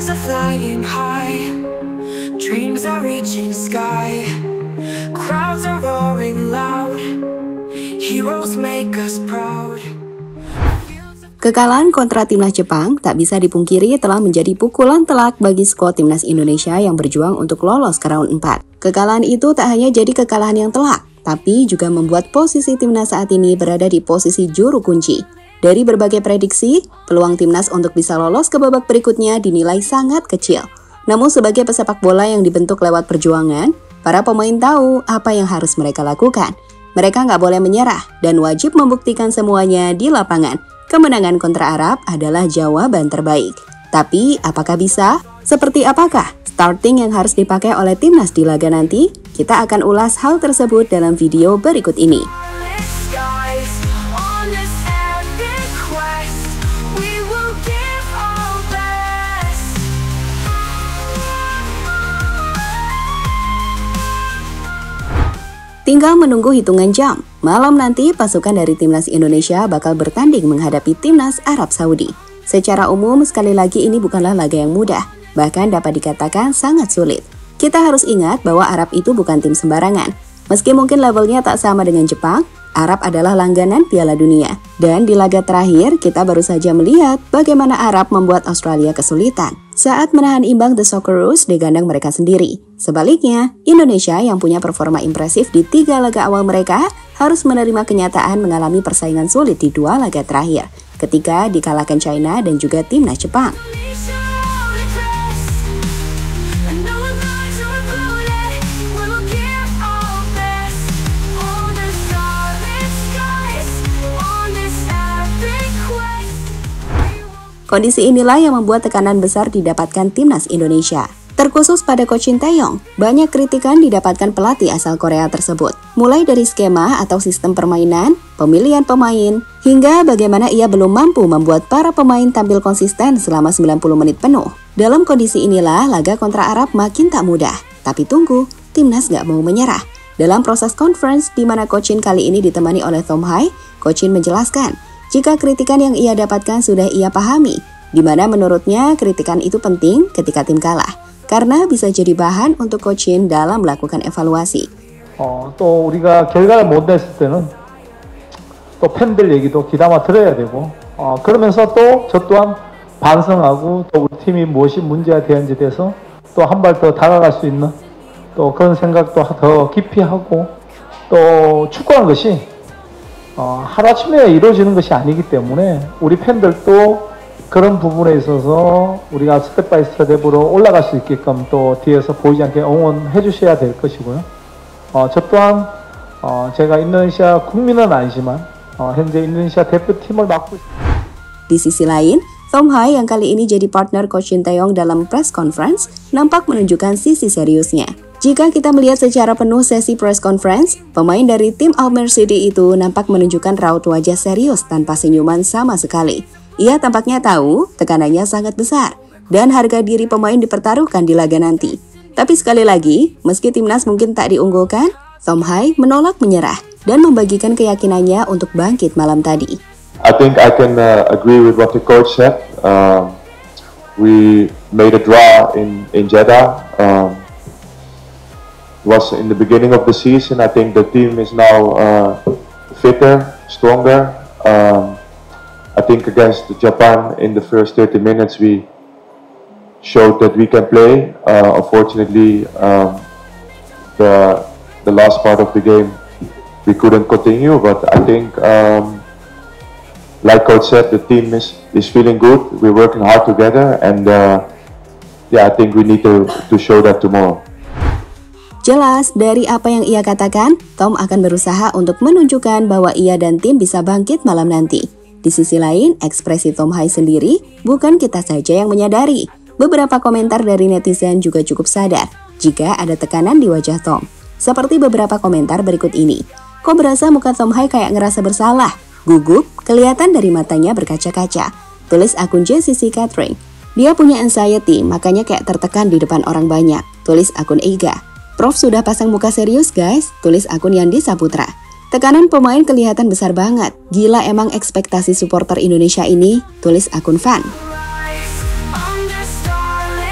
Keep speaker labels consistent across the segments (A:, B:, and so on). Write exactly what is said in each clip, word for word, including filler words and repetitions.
A: are flying high, dreams are reaching sky, crowds are roaring loud, heroes make us proud.
B: Kekalahan kontra timnas Jepang tak bisa dipungkiri telah menjadi pukulan telak bagi skuad timnas Indonesia yang berjuang untuk lolos ke round empat. Kekalahan itu tak hanya jadi kekalahan yang telak, tapi juga membuat posisi timnas saat ini berada di posisi juru kunci. Dari berbagai prediksi, peluang timnas untuk bisa lolos ke babak berikutnya dinilai sangat kecil. Namun sebagai pesepak bola yang dibentuk lewat perjuangan, para pemain tahu apa yang harus mereka lakukan. Mereka nggak boleh menyerah dan wajib membuktikan semuanya di lapangan. Kemenangan kontra Arab adalah jawaban terbaik. Tapi apakah bisa? Seperti apakah starting yang harus dipakai oleh timnas di laga nanti? Kita akan ulas hal tersebut dalam video berikut ini. Tinggal menunggu hitungan jam, malam nanti pasukan dari timnas Indonesia bakal bertanding menghadapi timnas Arab Saudi. Secara umum, sekali lagi ini bukanlah laga yang mudah, bahkan dapat dikatakan sangat sulit. Kita harus ingat bahwa Arab itu bukan tim sembarangan. Meski mungkin levelnya tak sama dengan Jepang, Arab adalah langganan Piala Dunia. Dan di laga terakhir, kita baru saja melihat bagaimana Arab membuat Australia kesulitan saat menahan imbang The Socceroos di kandang mereka sendiri. Sebaliknya, Indonesia yang punya performa impresif di tiga laga awal mereka harus menerima kenyataan mengalami persaingan sulit di dua laga terakhir, ketika dikalahkan China dan juga timnas Jepang. Kondisi inilah yang membuat tekanan besar didapatkan timnas Indonesia. Terkhusus pada Coach Shin Tae-yong, banyak kritikan didapatkan pelatih asal Korea tersebut. Mulai dari skema atau sistem permainan, pemilihan pemain, hingga bagaimana ia belum mampu membuat para pemain tampil konsisten selama sembilan puluh menit penuh. Dalam kondisi inilah, laga kontra Arab makin tak mudah. Tapi tunggu, timnas gak mau menyerah. Dalam proses conference di mana Coach Shin kali ini ditemani oleh Tom Hai, Coach Shin menjelaskan, jika kritikan yang ia dapatkan sudah ia pahami, di mana menurutnya kritikan itu penting ketika tim kalah, karena bisa jadi bahan untuk Coach Shin dalam melakukan evaluasi.
C: 어, 또 우리가 결과를 못 냈을 때는 또 팬들 얘기도 귀담아 들어야 되고, 어, 그러면서 또 저 또한 반성하고 또 우리 팀이 무엇이 문제가 되는지에 대해서 또 한 발 더 다가갈 수 있는 또 그런 생각도 더 깊이 하고, 또 축구하는 것이 어, 하루아침에 이루어지는 것이 아니기 때문에 우리 팬들도 그런 부분에 있어서 우리가 스텝 바이 스텝으로 올라갈 수 있게끔 또 뒤에서 보이지 않게 응원해 주셔야 될 것이고요. 어, 저 또한 어, 제가 인도네시아 국민은 아니지만 어, 현재 인도네시아 대표팀을 맡고 있습니다.
B: Di sisi lain, Tom Hai yang kali ini jadi partner Coach Shin Tae-yong dalam press conference nampak menunjukkan sisi seriusnya. Jika kita melihat secara penuh sesi press conference, pemain dari tim Al Merseyside itu nampak menunjukkan raut wajah serius tanpa senyuman sama sekali. Ia tampaknya tahu tekanannya sangat besar dan harga diri pemain dipertaruhkan di laga nanti. Tapi sekali lagi, meski timnas mungkin tak diunggulkan, Tom Hai menolak menyerah dan membagikan keyakinannya untuk bangkit malam tadi.
D: I think I can uh, agree with what the coach said. Um, we made a draw in in Jeddah. Um, was in the beginning of the season. I think the team is now uh, fitter, stronger. Um, I think against Japan in the first thirty minutes we showed that we can play. Uh, unfortunately, um, the the last part of the game we couldn't continue. But I think, um, like Coach said, the team is is feeling good. We're working hard together, and uh, yeah, I think we need to to show that tomorrow.
B: Jelas, dari apa yang ia katakan, Tom akan berusaha untuk menunjukkan bahwa ia dan tim bisa bangkit malam nanti. Di sisi lain, ekspresi Tom Hai sendiri bukan kita saja yang menyadari. Beberapa komentar dari netizen juga cukup sadar jika ada tekanan di wajah Tom. Seperti beberapa komentar berikut ini. Kok berasa muka Tom Hai kayak ngerasa bersalah? Gugup, kelihatan dari matanya berkaca-kaca. Tulis akun J C C Catherine. Dia punya anxiety, makanya kayak tertekan di depan orang banyak. Tulis akun Eiga. Prof sudah pasang muka serius guys, tulis akun Yandi Saputra. Tekanan pemain kelihatan besar banget. Gila emang ekspektasi supporter Indonesia ini, tulis akun Fan.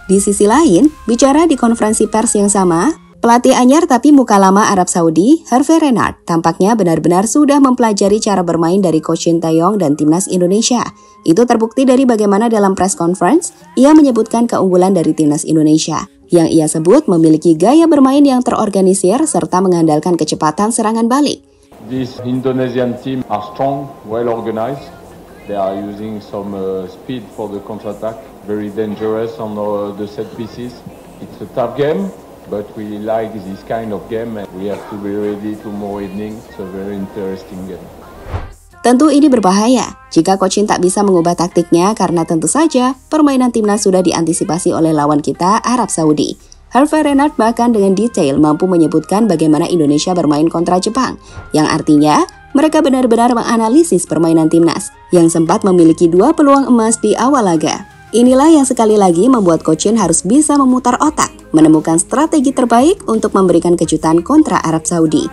B: Di sisi lain, bicara di konferensi pers yang sama, pelatih anyar tapi muka lama Arab Saudi, Hervé Renard, tampaknya benar-benar sudah mempelajari cara bermain dari Coach Shin Tae-yong dan timnas Indonesia. Itu terbukti dari bagaimana dalam press conference, ia menyebutkan keunggulan dari timnas Indonesia, yang ia sebut memiliki gaya bermain yang terorganisir serta mengandalkan kecepatan serangan balik.
E: This Indonesian team are strong, well organized. They are using some uh, speed for the counter-attack, very dangerous on uh, the set pieces. It's a tough game, but we like this kind of game and we have to be ready tomorrow evening. It's a very interesting game.
B: Tentu ini berbahaya jika Coach Shin tak bisa mengubah taktiknya karena tentu saja permainan timnas sudah diantisipasi oleh lawan kita, Arab Saudi. Hervé Renard bahkan dengan detail mampu menyebutkan bagaimana Indonesia bermain kontra Jepang, yang artinya mereka benar-benar menganalisis permainan timnas yang sempat memiliki dua peluang emas di awal laga. Inilah yang sekali lagi membuat Coach Shin harus bisa memutar otak, menemukan strategi terbaik untuk memberikan kejutan kontra Arab Saudi.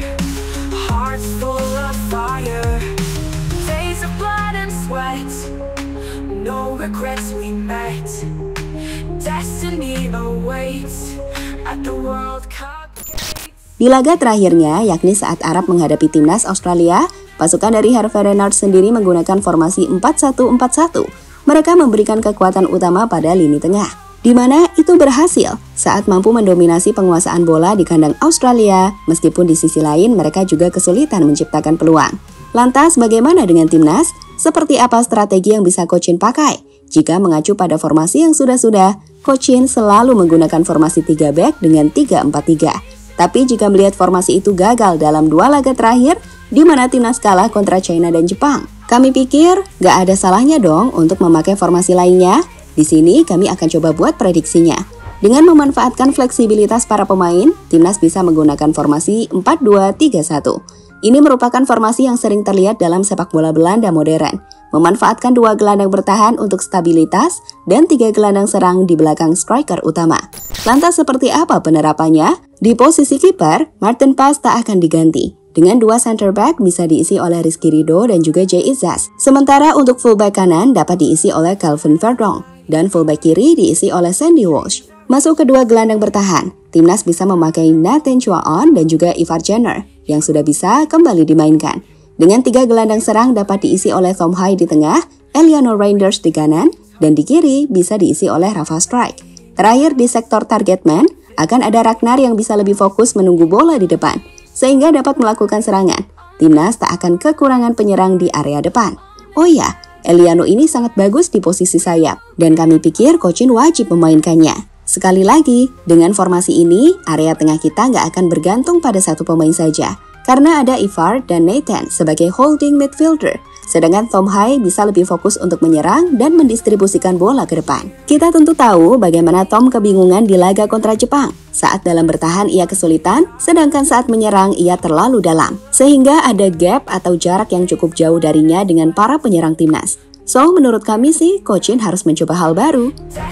B: Di laga terakhirnya, yakni saat Arab menghadapi timnas Australia, pasukan dari Hervé Renard sendiri menggunakan formasi empat satu empat satu. Mereka memberikan kekuatan utama pada lini tengah, di mana itu berhasil saat mampu mendominasi penguasaan bola di kandang Australia, meskipun di sisi lain mereka juga kesulitan menciptakan peluang. Lantas bagaimana dengan timnas? Seperti apa strategi yang bisa Coach Shin pakai? Jika mengacu pada formasi yang sudah-sudah, Coach Shin selalu menggunakan formasi tiga back dengan tiga empat tiga. Tapi jika melihat formasi itu gagal dalam dua laga terakhir, di mana timnas kalah kontra China dan Jepang, kami pikir gak ada salahnya dong untuk memakai formasi lainnya. Di sini kami akan coba buat prediksinya. Dengan memanfaatkan fleksibilitas para pemain, timnas bisa menggunakan formasi empat dua tiga satu. Ini merupakan formasi yang sering terlihat dalam sepak bola Belanda modern, memanfaatkan dua gelandang bertahan untuk stabilitas dan tiga gelandang serang di belakang striker utama. Lantas seperti apa penerapannya? Di posisi kiper, Martin Pas tak akan diganti. Dengan dua center back bisa diisi oleh Rizky Ridho dan juga Jay Izzaz. Sementara untuk fullback kanan dapat diisi oleh Calvin Verdong dan fullback kiri diisi oleh Sandy Walsh. Masuk kedua gelandang bertahan, timnas bisa memakai Nathan Chua-on dan juga Ivar Jenner yang sudah bisa kembali dimainkan. Dengan tiga gelandang serang dapat diisi oleh Tom Hai di tengah, Eliano Reinders di kanan, dan di kiri bisa diisi oleh Rafa Strijk. Terakhir di sektor target man, akan ada Ragnar yang bisa lebih fokus menunggu bola di depan, sehingga dapat melakukan serangan. Timnas tak akan kekurangan penyerang di area depan. Oh iya, Eliano ini sangat bagus di posisi sayap, dan kami pikir Coach Shin wajib memainkannya. Sekali lagi, dengan formasi ini, area tengah kita nggak akan bergantung pada satu pemain saja, karena ada Ivar dan Nathan sebagai holding midfielder, sedangkan Tom Hai bisa lebih fokus untuk menyerang dan mendistribusikan bola ke depan. Kita tentu tahu bagaimana Tom kebingungan di laga kontra Jepang. Saat dalam bertahan ia kesulitan, sedangkan saat menyerang ia terlalu dalam, sehingga ada gap atau jarak yang cukup jauh darinya dengan para penyerang timnas. So, menurut kami sih, Coach Shin harus mencoba hal baru.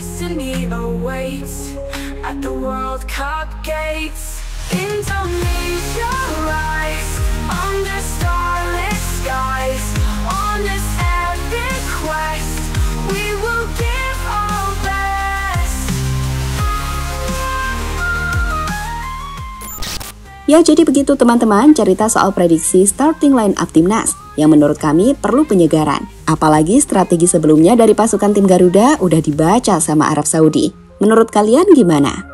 B: Ya, jadi begitu teman-teman cerita soal prediksi starting line up timnas yang menurut kami perlu penyegaran. Apalagi strategi sebelumnya dari pasukan tim Garuda udah dibaca sama Arab Saudi. Menurut kalian gimana?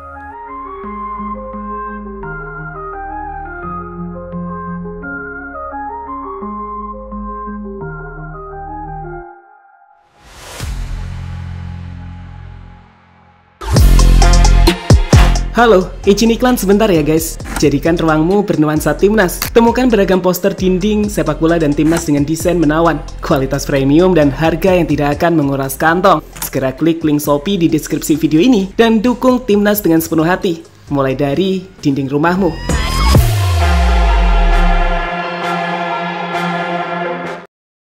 F: Halo, izin iklan sebentar ya guys. Jadikan ruangmu bernuansa timnas. Temukan beragam poster dinding, sepak bola dan timnas dengan desain menawan, kualitas premium dan harga yang tidak akan menguras kantong. Segera klik link Shopee di deskripsi video ini dan dukung timnas dengan sepenuh hati. Mulai dari dinding rumahmu.